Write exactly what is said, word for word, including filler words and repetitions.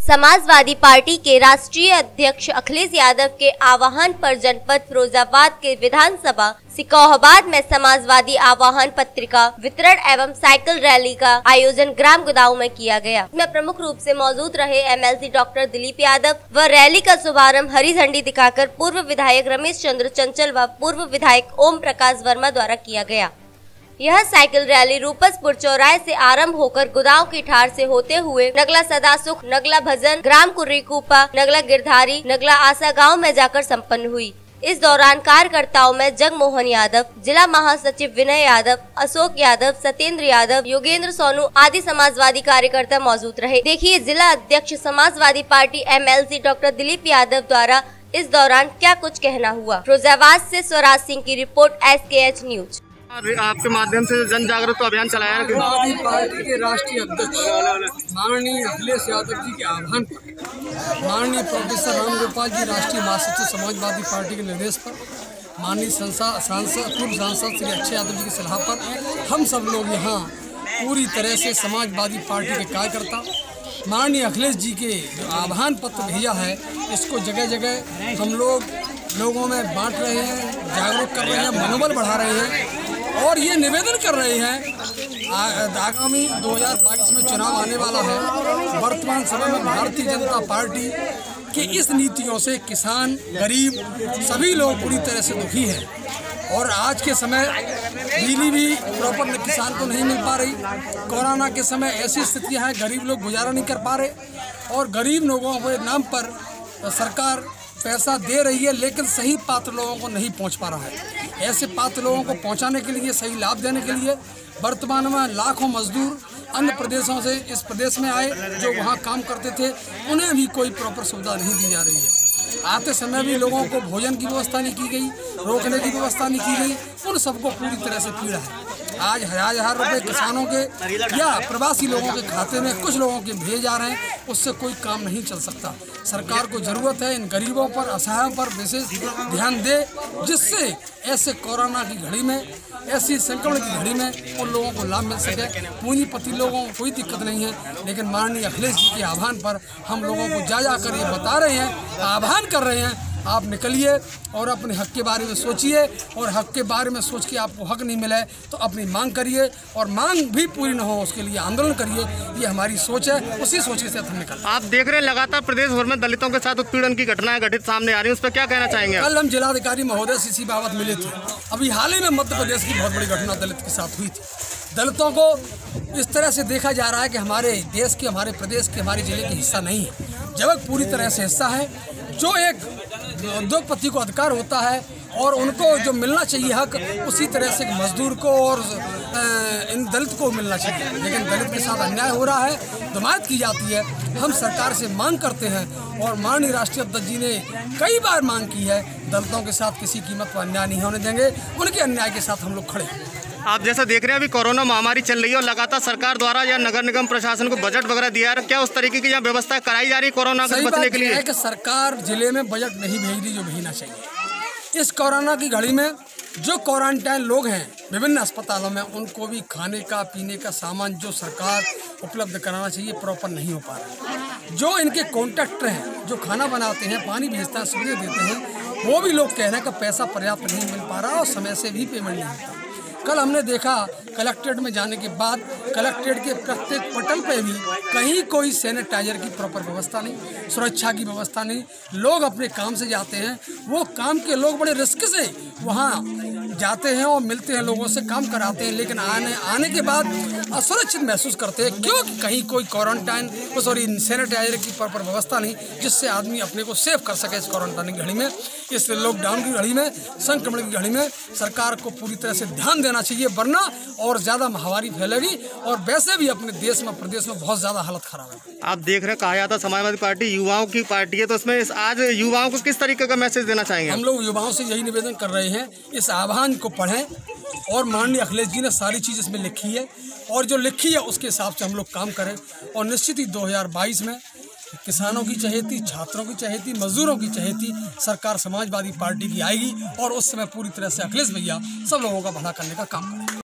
Samajwadi party के राष्ट्रीय अध्यक्ष अखिलेश यादव के आह्वान पर जनपद फिरोजाबाद के विधानसभा सिकोहाबाद में समाजवादी आह्वान पत्रिका वितरण एवं साइकिल रैली का आयोजन ग्राम गुदाऊ में किया गया। इसमें प्रमुख रूप से मौजूद रहे एमएलसी डॉक्टर दिलीप यादव व रैली का शुभारंभ हरी झंडी दिखाकर पूर्व विधायक रमेश चंद्र चंचल व पूर्व विधायक ओम प्रकाश वर्मा द्वारा किया गया। यह साइकिल रैली रूपसपुर चौराहे से आरंभ होकर गुदाऊ की ठार से होते हुए नगला सदासुख, नगला भजन, ग्राम कुर्रीकुपा, नगला गिरधारी, नगला आसा गांव में जाकर संपन्न हुई। इस दौरान कार्यकर्ताओं में जगमोहन यादव, जिला महासचिव विनय यादव, अशोक यादव, सत्येंद्र यादव, योगेंद्र सोनू आदि समाजवादी कार्यकर्ता मौजूद रहे। देखिए जिला अध्यक्ष Samajwadi Party MLC doctor Dilip Yadav द्वारा इस दौरान क्या कुछ कहना हुआ। फिरोजाबाद से स्वराज सिंह की रिपोर्ट, एस के एच न्यूज। आपके माध्यम से जन जागरूकता अभियान चलाया है। समाजवादी पार्टी के राष्ट्रीय अध्यक्ष माननीय अखिलेश यादव जी के आह्वान पर माननीय प्रोफेसर रामगोपाल जी राष्ट्रीय महासचिव समाजवादी पार्टी के निर्देश पर माननीय सांसद पूर्व सांसद श्री अक्षय यादव जी की सलाह पर हम सब लोग यहाँ पूरी तरह से समाजवादी पार्टी के कार्यकर्ता माननीय अखिलेश जी के जो आह्वान पत्र भेजा है इसको जगह जगह हम लोग लोगों में बांट रहे हैं, जागरूक कर रहे हैं, मनोबल बढ़ा रहे हैं और ये निवेदन कर रहे हैं आगामी दो हज़ार बाईस में चुनाव आने वाला है। वर्तमान समय में भारतीय जनता पार्टी की इस नीतियों से किसान, गरीब सभी लोग पूरी तरह से दुखी हैं और आज के समय बिजली भी प्रॉपर किसान को नहीं मिल पा रही। कोरोना के समय ऐसी स्थितियां हैं, गरीब लोग गुजारा नहीं कर पा रहे और गरीब लोगों के नाम पर सरकार पैसा दे रही है लेकिन सही पात्र लोगों को नहीं पहुंच पा रहा है। ऐसे पात्र लोगों को पहुंचाने के लिए, सही लाभ देने के लिए वर्तमान में लाखों मजदूर अन्य प्रदेशों से इस प्रदेश में आए जो वहां काम करते थे, उन्हें भी कोई प्रॉपर सुविधा नहीं दी जा रही है। आते समय भी लोगों को भोजन की व्यवस्था नहीं की गई, रोकने की व्यवस्था नहीं की गई, उन सबको पूरी तरह से पीड़ा है। आज हजार हजार रुपए किसानों के या प्रवासी लोगों के खाते में कुछ लोगों के भेजे जा रहे हैं, उससे कोई काम नहीं चल सकता। सरकार को जरूरत है इन गरीबों पर, असहायों पर विशेष ध्यान दे, जिससे ऐसे कोरोना की घड़ी में, ऐसी संक्रमण की घड़ी में उन लोगों को लाभ मिल सके। पूंजीपति लोगों को कोई दिक्कत नहीं है लेकिन माननीय अखिलेश जी के आह्वान पर हम लोगों को जा जा कर ये बता रहे हैं, आह्वान कर रहे हैं, आप निकलिए और अपने हक के बारे में सोचिए और हक के बारे में सोच के आपको हक नहीं मिले तो अपनी मांग करिए और मांग भी पूरी न हो उसके लिए आंदोलन करिए। ये हमारी सोच है, उसी सोच के साथ हम निकल। आप देख रहे हैं लगातार प्रदेश भर में दलितों के साथ उत्पीड़न की घटनाएं घटित सामने आ रही है, उस पर क्या कहना चाहेंगे? कल हम जिलाधिकारी महोदय से इसी बाबत मिले थे। अभी हाल ही में मध्य प्रदेश की बहुत बड़ी घटना दलित के साथ हुई थी। दलितों को इस तरह से देखा जा रहा है कि हमारे देश के, हमारे प्रदेश के, हमारे जिले के हिस्सा नहीं है, जबकि पूरी तरह से हिस्सा है। जो एक उद्योगपति को अधिकार होता है और उनको जो मिलना चाहिए हक, उसी तरह से मजदूर को और इन दलित को मिलना चाहिए, लेकिन दलित के साथ अन्याय हो रहा है, दमायत की जाती है। हम सरकार से मांग करते हैं और माननीय राष्ट्रीय अध्यक्ष जी ने कई बार मांग की है, दलितों के साथ किसी कीमत पर अन्याय नहीं होने देंगे, उनके अन्याय के साथ हम लोग खड़े हैं। आप जैसा देख रहे हैं अभी कोरोना महामारी चल रही है और लगातार सरकार द्वारा या नगर निगम प्रशासन को बजट वगैरह दिया है, क्या उस तरीके की व्यवस्था कराई जा रही है कोरोना से बचने के लिए? है कि सरकार जिले में बजट नहीं भेज रही जो भेजना चाहिए। इस कोरोना की घड़ी में जो क्वारंटाइन लोग हैं विभिन्न अस्पतालों में, उनको भी खाने का, पीने का सामान जो सरकार उपलब्ध कराना चाहिए प्रॉपर नहीं हो पा रहा। जो इनके कॉन्ट्रैक्टर हैं, जो खाना बनाते हैं, पानी भेजते हैं, सुविधा देते हैं, वो भी लोग कह रहे हैं कि पैसा पर्याप्त नहीं मिल पा रहा और समय से भी पेमेंट नहीं होता। कल हमने देखा कलेक्ट्रेट में जाने के बाद कलेक्ट्रेट के प्रत्येक पटल पे भी कहीं कोई सैनिटाइजर की प्रॉपर व्यवस्था नहीं, सुरक्षा की व्यवस्था नहीं। लोग अपने काम से जाते हैं, वो काम के लोग बड़े रिस्क से वहाँ जाते हैं और मिलते हैं, लोगों से काम कराते हैं, लेकिन आने आने के बाद असुरक्षित महसूस करते हैं क्योंकि कहीं कोई क्वारंटाइन सॉरी सैनिटाइजर की प्रॉपर व्यवस्था नहीं, जिससे आदमी अपने को सेफ कर सके इस क्वारंटाइन की घड़ी में, इस लॉकडाउन की घड़ी में, संक्रमण की घड़ी में। सरकार को पूरी तरह से ध्यान देना चाहिए, वरना और ज़्यादा महामारी फैलेगी और वैसे भी अपने देश में, प्रदेश में बहुत ज़्यादा हालत खराब है। आप देख रहे हैं, कहा जाता है समाजवादी पार्टी युवाओं की पार्टी है, तो इसमें इस आज युवाओं को किस तरीके का मैसेज देना चाहेंगे? हम लोग युवाओं से यही निवेदन कर रहे हैं, इस आह्वान को पढ़ें और माननीय अखिलेश जी ने सारी चीज़ इसमें लिखी है और जो लिखी है उसके हिसाब से हम लोग काम करें और निश्चित ही दो हज़ार बाईस में किसानों की चहेती, छात्रों की चहेती, मजदूरों की चहेती सरकार समाजवादी पार्टी की आएगी और उस समय पूरी तरह से अखिलेश भैया सब लोगों का भला करने का काम करेंगे।